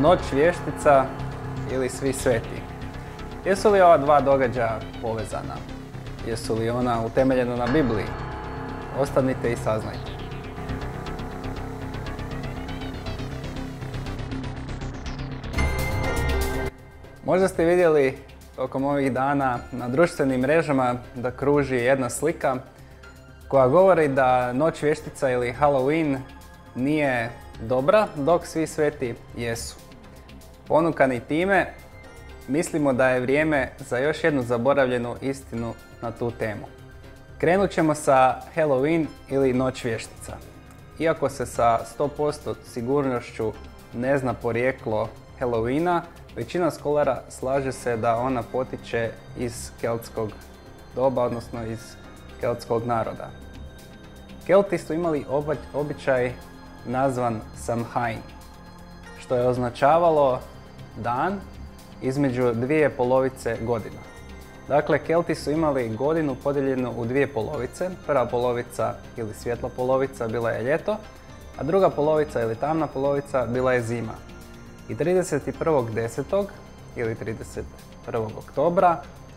Noć vještica ili Svi sveti. Jesu li ova dva događaja povezana? Jesu li ona utemeljena na Bibliji? Ostanite i saznajte. Možda ste vidjeli tokom ovih dana na društvenim mrežama da kruži jedna slika koja govori da Noć vještica ili Halloween nije dobra, dok Svi sveti jesu. Ponukani time, mislimo da je vrijeme za još jednu zaboravljenu istinu na tu temu. Krenut ćemo sa Halloween ili Noć vještica. Iako se sa 100% sigurnošću ne zna porijeklo Halloweena, većina skolara slaže se da ona potiče iz keltskog doba, odnosno iz keltskog naroda. Kelti su imali običaj nazvan Samhain, što je označavalo dan između dvije polovice godina. Dakle, Kelti su imali godinu podijeljenu u dvije polovice. Prva polovica ili svjetla polovica bila je ljeto, a druga polovica ili tamna polovica bila je zima. I 31.10. ili 31. oktobra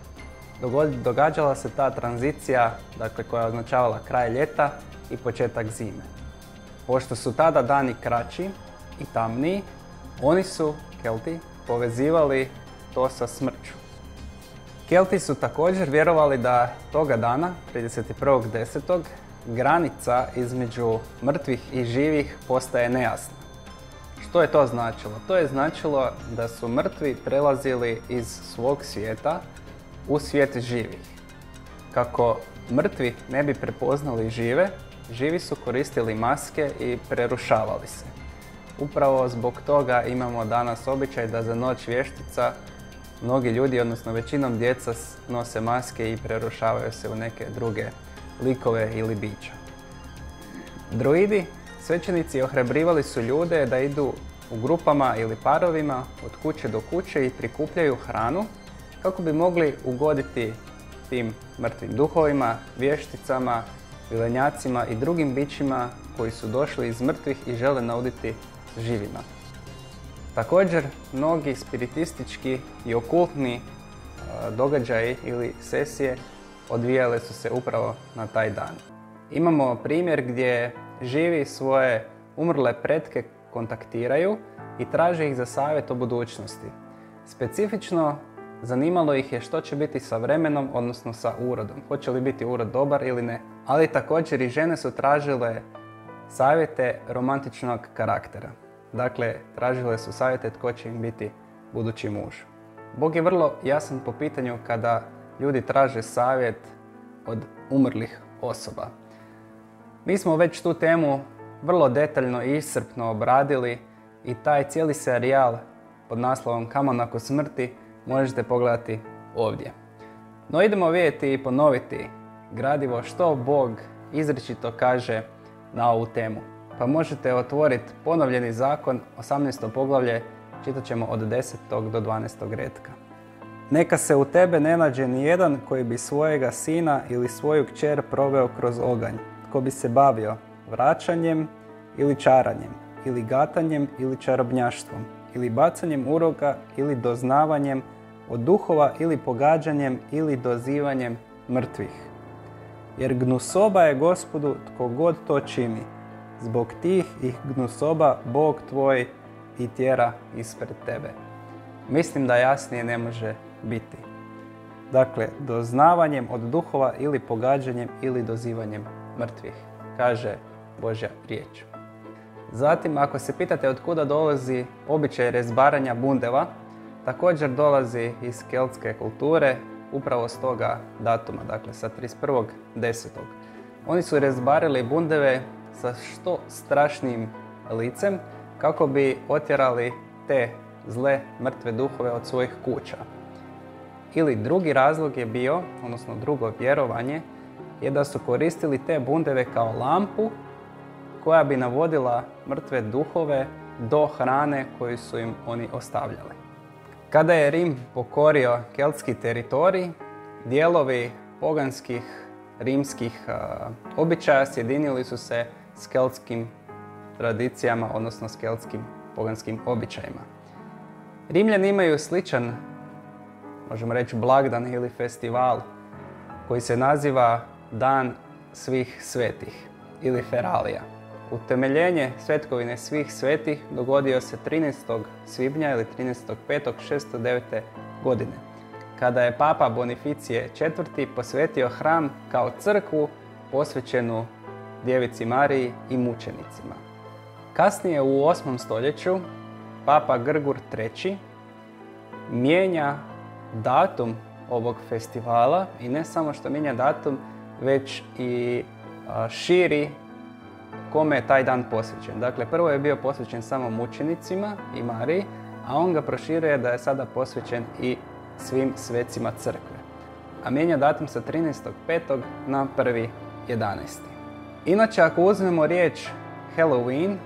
događala se ta tranzicija, dakle, koja je označavala kraj ljeta i početak zime. Pošto su tada dani kraći i tamniji, oni su, Kelti, povezivali to sa smrću. Kelti su također vjerovali da toga dana, 31.10., granica između mrtvih i živih postaje nejasna. Što je to značilo? To je značilo da su mrtvi prelazili iz svog svijeta u svijet živih. Kako mrtvi ne bi prepoznali žive, živi su koristili maske i prerušavali se. Upravo zbog toga imamo danas običaj da za Noć vještica mnogi ljudi, odnosno većinom djeca, nose maske i prerušavaju se u neke druge likove ili bića. Druidi, svećenici, ohrabrivali su ljude da idu u grupama ili parovima od kuće do kuće i prikupljaju hranu kako bi mogli ugoditi tim mrtvim duhovima, vješticama, vilenjacima i drugim bićima koji su došli iz mrtvih i žele nauditi živima. Također, mnogi spiritistički i okultni događaji ili sesije odvijale su se upravo na taj dan. Imamo primjer gdje živi svoje umrle pretke kontaktiraju i traže ih za savjet o budućnosti. Specifično, zanimalo ih je što će biti sa vremenom, odnosno sa urodom. Hoće li biti urod dobar ili ne. Ali također i žene su tražile savjete romantičnog karaktera. Dakle, tražile su savjete tko će im biti budući muž. Bog je vrlo jasan po pitanju kada ljudi traže savjet od umrlih osoba. Mi smo već tu temu vrlo detaljno i iscrpno obradili i taj cijeli serijal pod naslovom Kamo nakon smrti možete pogledati ovdje. No idemo vidjeti i ponoviti gradivo što Bog izričito kaže na ovu temu. Pa možete otvoriti Ponovljeni zakon, 18. poglavlje, čitat ćemo od 10. do 12. retka. Neka se u tebe ne nađe nijedan koji bi svojega sina ili svoju kćer proveo kroz oganj, tko bi se bavio vraćanjem ili čaranjem, ili gatanjem ili čarobnjaštvom, ili bacanjem uroka ili doznavanjem od duhova ili pogađanjem ili dozivanjem mrtvih. Jer gnusoba je Gospodu tko god to čini. Zbog tih ih gnusoba Bog tvoj i tjera ispred tebe. Mislim da jasnije ne može biti. Dakle, doznavanjem od duhova ili pogađanjem ili dozivanjem mrtvih, kaže Božja riječ. Zatim, ako se pitate od kuda dolazi običaj rezbaranja bundeva, također dolazi iz keltske kulture, upravo s toga datuma, dakle sa 31.10. Oni su rezbarili bundeve sa što strašnijim licem kako bi otjerali te zle mrtve duhove od svojih kuća. Ili drugi razlog je bio, odnosno drugo vjerovanje, je da su koristili te bundeve kao lampu koja bi navodila mrtve duhove do hrane koju su im oni ostavljali. Kada je Rim pokorio keltski teritorij, dijelovi poganskih rimskih običaja sjedinili su se s keltskim tradicijama, odnosno s keltskim poganskim običajima. Rimljani imaju sličan, možemo reći, blagdan ili festival koji se naziva Dan svih svetih ili Feralija. Utemeljenje svetkovine svih svetih dogodio se 13. svibnja ili 13.5.609. godine, kada je Papa Bonificije IV. Posvetio hram kao crkvu posvećenu Djevici Mariji i mučenicima. Kasnije u 8. stoljeću Papa Grgur III. Mijenja datum ovog festivala i ne samo što mijenja datum, već i širi kome je taj dan posvećen. Dakle, prvo je bio posvećen samo mučenicima i Mariji, a on ga proširuje da je sada posvećen i svim svecima crkve. A mijenja datum sa 13.5. na 1.11. Inače, ako uzmemo riječ Halloween,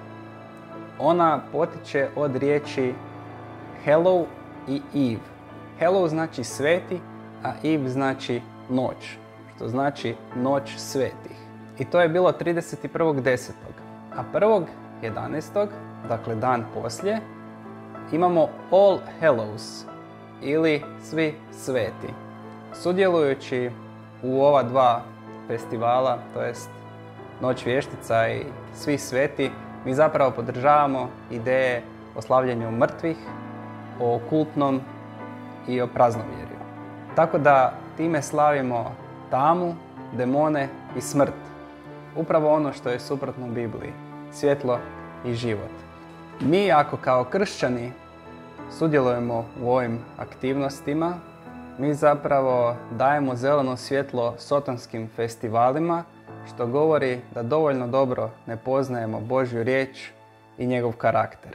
ona potiče od riječi Hallow i Eve. Hallow znači sveti, a Eve znači noć, što znači noć svetih. I to je bilo 31.10. A 1.11., dakle dan poslije, imamo All Hallows ili svi sveti. Sudjelujući u ova dva festivala, to jest Noć vještica i svi sveti, mi zapravo podržavamo ideje o slavljenju mrtvih, o okultnom i o praznovjerju. Tako da time slavimo tamu, demone i smrt. Upravo ono što je suprotno Bibliji, svjetlo i život. Mi ako kao kršćani sudjelujemo u ovim aktivnostima, mi zapravo dajemo zeleno svjetlo sotanskim festivalima, što govori da dovoljno dobro ne poznajemo Božju riječ i njegov karakter.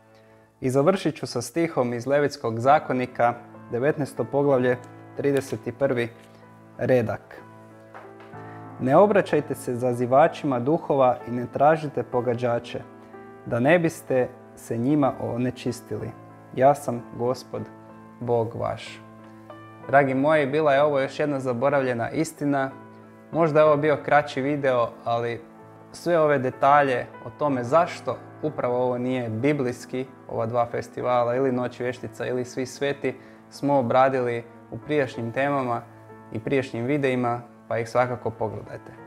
I završit ću sa stihom iz Levitskog zakonika, 19. poglavlje, 31. redak. Ne obraćajte se zazivačima duhova i ne tražite pogađače, da ne biste se njima onečistili. Ja sam Gospod, Bog vaš. Dragi moji, bila je ovo još jedna zaboravljena istina. Možda je ovo bio kraći video, ali sve ove detalje o tome zašto upravo ovo nije biblijski, ova dva festivala, ili Noć vještica ili Svi sveti, smo obradili u prijašnjim temama i prijašnjim videima, pa ih svakako pogledajte.